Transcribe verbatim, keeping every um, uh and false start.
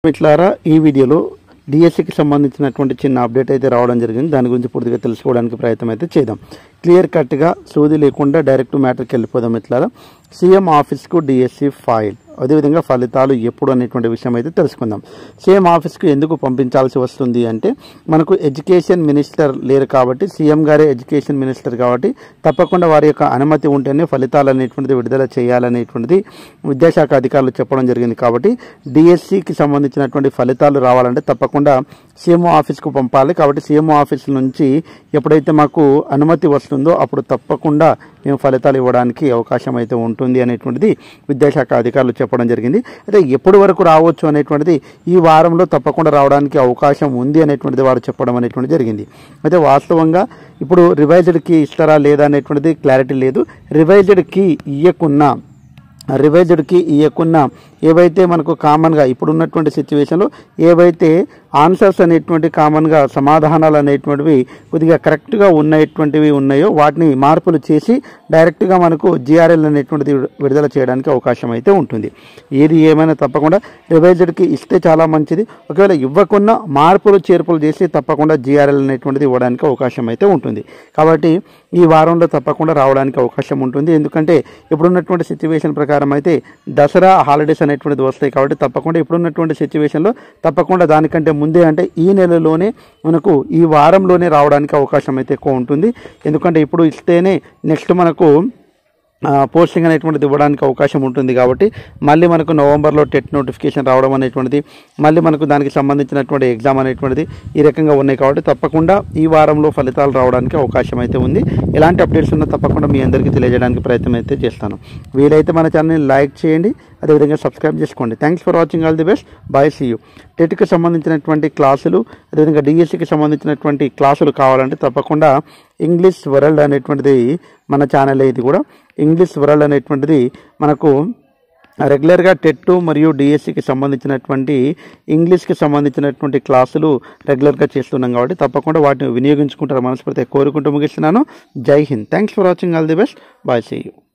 మిత్రులారా, ఈ వీడియోలో డిఎస్సికి సంబంధించినటువంటి చిన్న అప్డేట్ అయితే రావడం జరిగింది. దాని గురించి పూర్తిగా తెలుసుకోవడానికి ప్రయత్నం అయితే చేద్దాం. క్లియర్ కట్గా సోది లేకుండా డైరెక్ట్ మ్యాటర్కి వెళ్ళిపోదాం. మిత్రులారా, సీఎం ఆఫీస్కు డిఎస్సి ఫైల్, అదేవిధంగా ఫలితాలు ఎప్పుడు అనేటువంటి విషయం అయితే తెలుసుకుందాం. సీఎం ఆఫీస్కు ఎందుకు పంపించాల్సి వస్తుంది అంటే, మనకు ఎడ్యుకేషన్ మినిస్టర్ లేరు కాబట్టి, సీఎం గారే ఎడ్యుకేషన్ మినిస్టర్ కాబట్టి తప్పకుండా వారి యొక్క అనుమతి ఉంటేనే ఫలితాలు అనేటువంటిది విడుదల చేయాలనేటువంటిది విద్యాశాఖ అధికారులు చెప్పడం జరిగింది. కాబట్టి డిఎస్సికి సంబంధించినటువంటి ఫలితాలు రావాలంటే తప్పకుండా సీఎంఓ ఆఫీస్కు పంపాలి. కాబట్టి సీఎంఓ ఆఫీస్ నుంచి ఎప్పుడైతే మాకు అనుమతి వస్తుందో అప్పుడు తప్పకుండా మేము ఫలితాలు ఇవ్వడానికి అవకాశం అయితే ఉంటుంది అనేటువంటిది విద్యాశాఖ అధికారులు చెప్పడం జరిగింది. అయితే ఎప్పటి వరకు రావచ్చు అనేటువంటిది ఈ వారంలో తప్పకుండా రావడానికి అవకాశం ఉంది అనేటువంటిది వారు చెప్పడం అనేటువంటిది జరిగింది. అయితే వాస్తవంగా ఇప్పుడు రివైజ్డ్ కీ ఇస్తారా లేదా అనేటువంటిది క్లారిటీ లేదు. రివైజ్డ్ కీ ఇయ్యకున్నా రివైజ్డ్కి ఇవ్వకున్నా ఏవైతే మనకు కామన్గా ఇప్పుడు ఉన్నటువంటి సిచ్యువేషన్లో ఏవైతే ఆన్సర్స్ అనేటువంటి కామన్గా సమాధానాలు అనేటువంటివి కొద్దిగా కరెక్ట్గా ఉన్నటువంటివి ఉన్నాయో వాటిని మార్పులు చేసి డైరెక్ట్గా మనకు జిఆర్ఎల్ అనేటువంటిది విడుదల చేయడానికి అవకాశం అయితే ఉంటుంది. ఏది ఏమైనా తప్పకుండా రివైజ్డ్కి ఇస్తే చాలా మంచిది. ఒకవేళ ఇవ్వకున్నా మార్పులు చేర్పులు చేసి తప్పకుండా జిఆర్ఎల్ అనేటువంటిది ఇవ్వడానికి అవకాశం అయితే ఉంటుంది. కాబట్టి ఈ వారంలో తప్పకుండా రావడానికి అవకాశం ఉంటుంది. ఎందుకంటే ఇప్పుడున్నటువంటి సిచ్యువేషన్ ప్రకారం అయితే దసరా హాలిడేస్ అనేటువంటిది వస్తాయి. కాబట్టి తప్పకుండా ఇప్పుడున్నటువంటి సిచ్యువేషన్లో తప్పకుండా దానికంటే ముందే అంటే ఈ నెలలోనే మనకు ఈ వారంలోనే రావడానికి అవకాశం అయితే ఎక్కువ ఉంటుంది. ఎందుకంటే ఇప్పుడు ఇస్తేనే నెక్స్ట్ మనకు పోస్టింగ్ అనేటువంటిది ఇవ్వడానికి అవకాశం ఉంటుంది. కాబట్టి మళ్ళీ మనకు నవంబర్లో టెట్ నోటిఫికేషన్ రావడం అనేటువంటిది, మళ్ళీ మనకు దానికి సంబంధించినటువంటి ఎగ్జామ్ అనేటువంటిది ఈ రకంగా ఉన్నాయి. కాబట్టి తప్పకుండా ఈ వారంలో ఫలితాలు రావడానికి అవకాశం అయితే ఉంది. ఎలాంటి అప్డేట్స్ ఉన్నా తప్పకుండా మీ అందరికీ తెలియజేయడానికి ప్రయత్నం అయితే చేస్తాను. వీలైతే మన ఛానల్ని లైక్ చేయండి, అదేవిధంగా సబ్స్క్రైబ్ చేసుకోండి. Thanks for watching. All the best. Bye. See you. టెట్కి సంబంధించినటువంటి క్లాసులు, అదేవిధంగా డిఎస్సికి సంబంధించినటువంటి క్లాసులు కావాలంటే తప్పకుండా ఇంగ్లీష్ వరల్డ్ అనేటువంటిది మన ఛానల్. ఇది కూడా ఇంగ్లీష్ వరల్డ్ అనేటువంటిది మనకు రెగ్యులర్గా టెట్ మరియు డిఎస్సికి సంబంధించినటువంటి ఇంగ్లీష్కి సంబంధించినటువంటి క్లాసులు రెగ్యులర్గా చేస్తున్నాం. కాబట్టి తప్పకుండా వాటిని వినియోగించుకుంటారు మనస్ఫూర్తిగా కోరుకుంటూ ముగిస్తున్నాను. Jai Hind. Thanks for watching. All the best. Bye. See you.